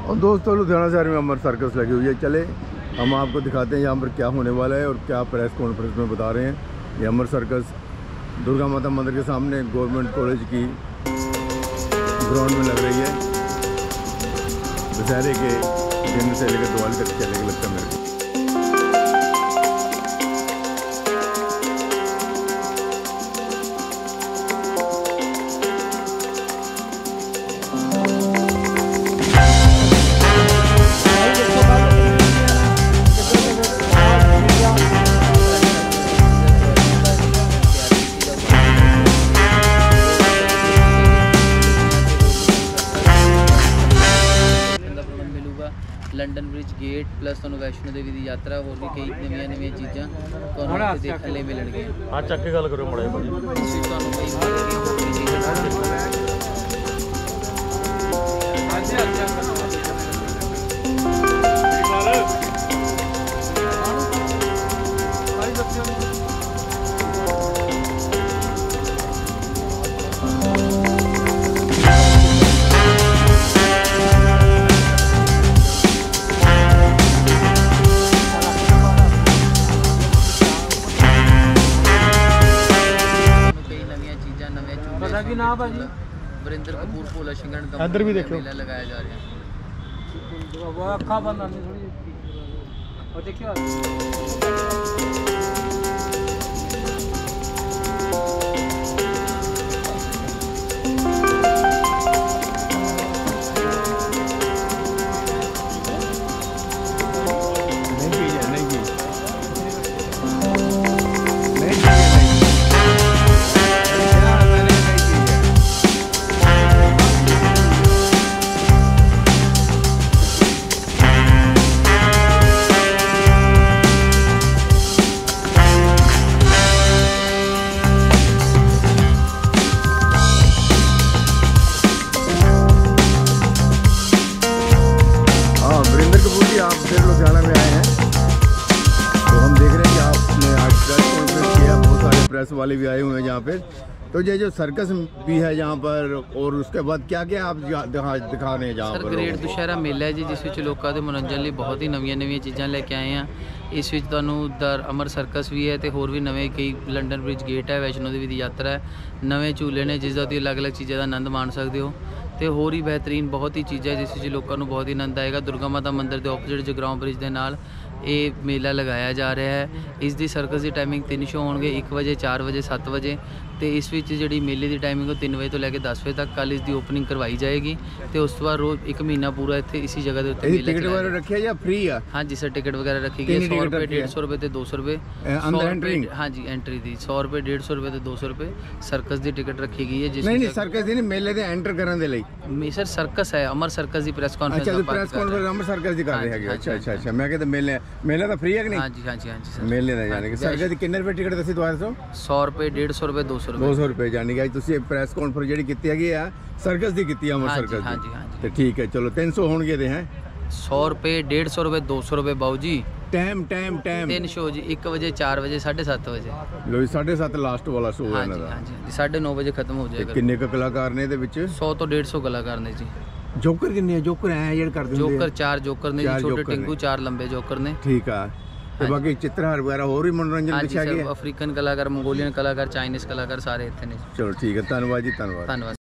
और दोस्तों लुधियाना शहर में अमर सर्कस लगी हुई है। चले हम आपको दिखाते हैं यहाँ पर क्या होने वाला है और क्या प्रेस कॉन्फ्रेंस में बता रहे हैं। ये अमर सर्कस दुर्गा माता मंदिर के सामने गवर्नमेंट कॉलेज की ग्राउंड में लग रही है। दशहरे के दिन से लेकर दिवाली तक चलेगा लगता है मेरे को। लंडन ब्रिज गेट प्लस तुहानू वैष्णो देवी की यात्रा होर भी कई नवी चीज़ां तुहानू देखने लिए मिलणगीआं। हाँ चक के गल करो मड़ा वरिंदर कपूर भोला शिंगण इधर भी देखो मेला लगाया जा रहा है। वो अखा बंद आनी थोड़ी और देखियो आप फिर लुधियाना में आए हैं तो हम देख रहे हैं कि आपने आज प्रेस कॉन्फ्रेंस किया। बहुत सारे प्रेस वाले भी आए हुए हैं यहाँ पे। तो ये जो सर्कस भी है यहाँ पर और उसके बाद क्या क्या आप दिखा रहे हैं यहाँ पर? ग्रेट दुशहरा मेला है जी, जिस विच लोगों के मनोरंजन लिए बहुत ही नवी चीज़ां लेके आए हैं। इस विच तुहानू अमर सर्कस भी है तो होर भी नवे कई लंडन ब्रिज गेट है, वैष्णो देवी की यात्रा है, नवे झूले ने जिसका तुसीं अलग अलग चीज़ों का आनंद माण सकते हो। तो होर ही बेहतरीन बहुत ही चीज़ा जिस विच लोगों को बहुत ही आनंद आएगा। दुर्गा माता मंदिर के ओपोजिट जगराओं ब्रिज के नाल ये मेला लगाया जा रहा है। इसकी सर्कस की टाइमिंग 3 शो होंगे, 1 बजे, 4 बजे, 7 बजे। तो इस जी मेले की टाइमिंग 3 बजे तो लैके 10 बजे तक कल इसकी ओपनिंग करवाई जाएगी। तो उस बाद रोज़ 1 महीना पूरा इतने इसी जगह के उत्ते टिकट वगैरह रखी है या फ्री है? हाँ जी सर, टिकट वगैरह रखी गई 100 रुपये, 150 रुपये तो 200 रुपये। हाँ जी एंट्री दी 100 रुपये, 150 रुपये तो 200 रुपये सर्कस की टिकट रखी गई है। नहीं सर्कस नहीं, मेले दे एंटर करने दे लिए सर सर्कस है, अमर सर्कस की प्रेस कॉन्फ्रेंस। अच्छा प्रेस कॉन्फ्रेंस अमर सर्कस की कर रहे हैं। अच्छा अच्छा मैं कहता मेला तो फ्री है कि नहीं? हाँ जी हाँ जी हाँ जी सर मेले का यानी कि सर्कस की कितने रुपये टिकट दसी दोबारा सो? 100 रुपये, 150 रुपये, 200 रुपये। 200 रुपये यानी कि तुसी प्रेस कॉन्फ्रेंस जी की है सर्कस की की अमर सर्कस। हाँ जी हाँ जी तो ठीक है चलो 300 होंगे दे हैं 100 रुपये, 150 रुपये, 200 रुपये बाऊ जी। टाइम 3 शो जी, 1 बजे, 4 बजे, 7:30 बजे। लो 7:30 लास्ट वाला शो है हाँ जी 9:30 बजे खत्म हो जाएगा। किन्ने का कलाकार ने 100 तो 150 कलाकार ने जी। जोकर किन्ने जोकर है जेड कर दिंदे? जोकर 4 जोकर ने जी, छोटे टिंकू 4 लंबे जोकर ने। ठीक है तो बाकी चित्रहार वगैरह और भी मनोरंजन दिखा गया? अफ्रीकन कलाकार, मंगोलियन कलाकार, चाइनीज कलाकार सारे इतने। चलो ठीक है, धन्यवाद जी, धन्यवाद।